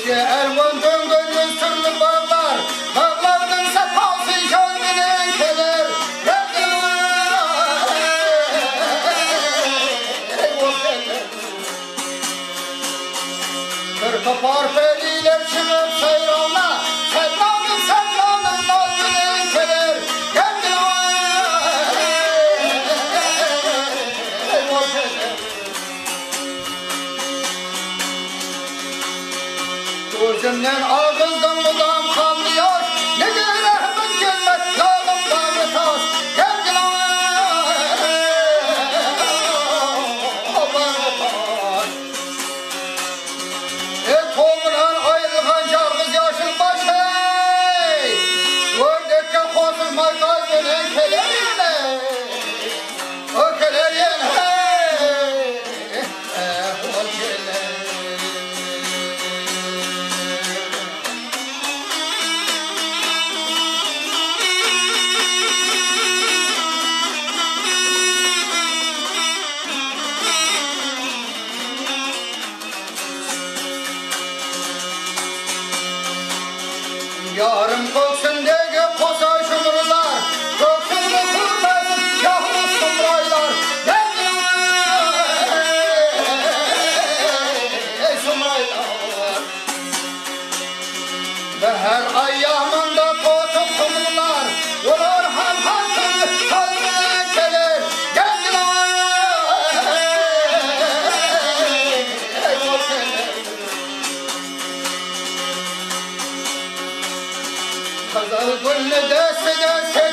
Erman döngünüz türlü bağlar, bağlardın sefası kendine gelir. Bir kapar feliler çıkıp seyrana, sevdanın nazını gelir. Gözümden ağızdan mudam kanlıyor, ne rahmet gelmez lazım bana taş. Gel bana taş. Toğunan ayrılgan cargız yaşın başı, ördekке koşulmaz kalbinin kelerine, o keler yine, o keler. Yarım göksündeki kosa şumurlar, göksünü kurmasın yahut sumraylar. Sumraylar. Ve her ayyamında kotup kumrular, olur halkı kalbine gelir. Kazal gülü deste